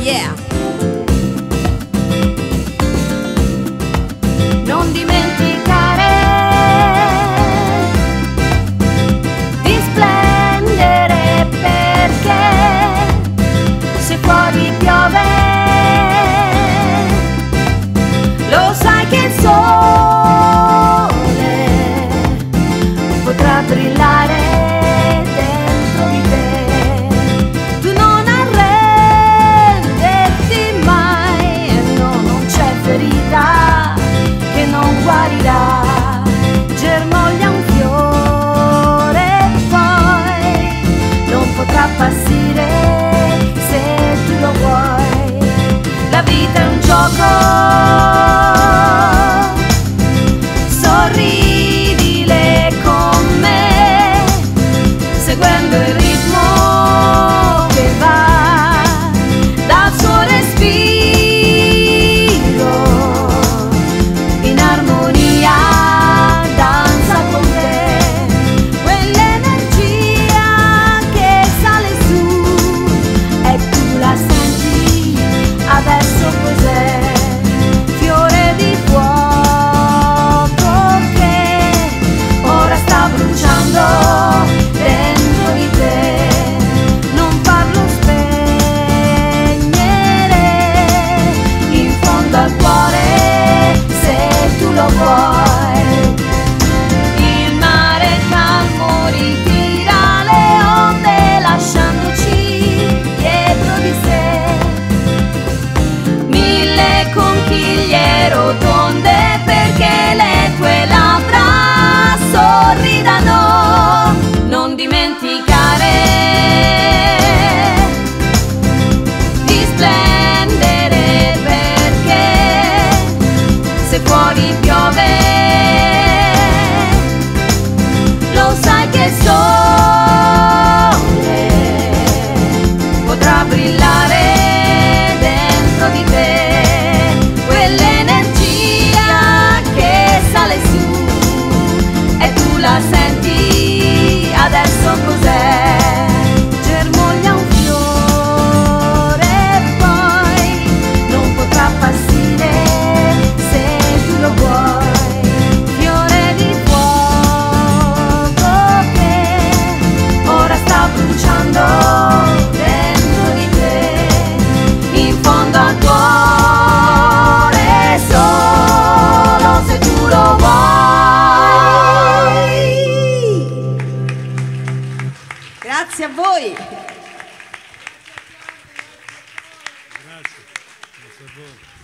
Yeah. Non dimenticare di splendere, perché se fuori piove lo sai che il sole potrà brillare dentro di te. Tu non arrenderti mai, e no, non c'è ferita che non guarirà. Germoglia un fiore e poi non potrà appassire se tu lo vuoi. La vita è un gioco, sorridile con me, seguendo il ritmo che va dal suo respiro, in armonia danza con te. Quell'energia che sale su e tu la senti adesso cos'è? Fiore di fuoco che ora sta bruciando dentro di te. Non farlo spegnere in fondo al cuore se tu lo vuoi. Il mare calmo ritira le onde lasciandoci dietro di sé mille conchiglie rotonde, perché le tue labbra sorridano. Non dimenticare di splendere, perché se fuori piove lo sai che il sole potrà brillare dentro di te. Quell'energia che sale su e tu la senti adesso cos'è? Germoglia un fiore e poi non potrà appassire se tu lo vuoi. Fiore di fuoco che ora sta bruciando dentro di te, in fondo al cuore, solo se tu lo vuoi. Grazie a voi. Grazie a voi.